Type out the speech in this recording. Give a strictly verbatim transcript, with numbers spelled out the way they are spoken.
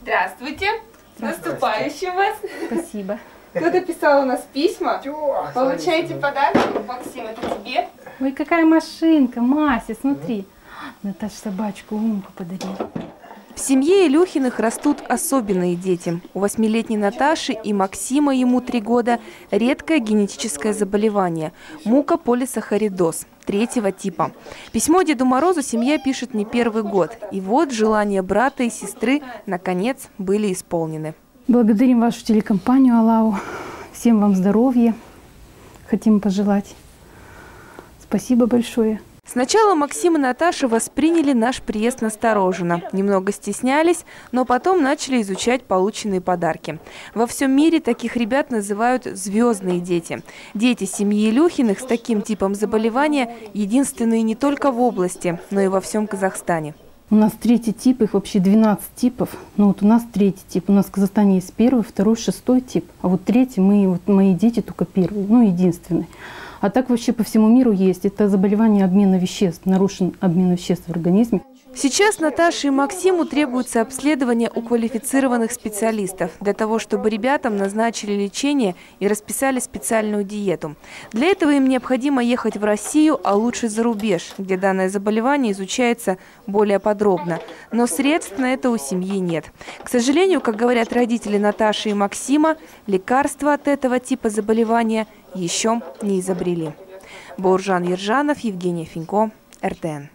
Здравствуйте. С наступающим вас. Спасибо. Кто-то писал у нас письма. Получаете подарки. Максим, это тебе. Ой, какая машинка, Мася, смотри. Наташа собачку Умку подарила. В семье Илюхиных растут особенные дети. У восьмилетней Наташи и Максима, ему три года, редкое генетическое заболевание – мукополисахаридоз третьего типа. Письмо Деду Морозу семья пишет не первый год. И вот желания брата и сестры, наконец, были исполнены. Благодарим вашу телекомпанию «Алау». Всем вам здоровья. Хотим пожелать. Спасибо большое. Сначала Максим и Наташа восприняли наш приезд настороженно. Немного стеснялись, но потом начали изучать полученные подарки. Во всем мире таких ребят называют «звездные дети». Дети семьи Илюхиных с таким типом заболевания единственные не только в области, но и во всем Казахстане. У нас третий тип, их вообще двенадцать типов. Но вот у нас третий тип. У нас в Казахстане есть первый, второй, шестой тип. А вот третий, мы, вот мои дети только первый, ну единственный. А так вообще по всему миру есть. Это заболевание обмена веществ, нарушен обмен веществ в организме. Сейчас Наташе и Максиму требуется обследование у квалифицированных специалистов для того, чтобы ребятам назначили лечение и расписали специальную диету. Для этого им необходимо ехать в Россию, а лучше за рубеж, где данное заболевание изучается более подробно. Но средств на это у семьи нет. К сожалению, как говорят родители Наташи и Максима, лекарства от этого типа заболевания еще не изобрели. Бауржан Ержанов, Евгения Финько, эр тэ эн.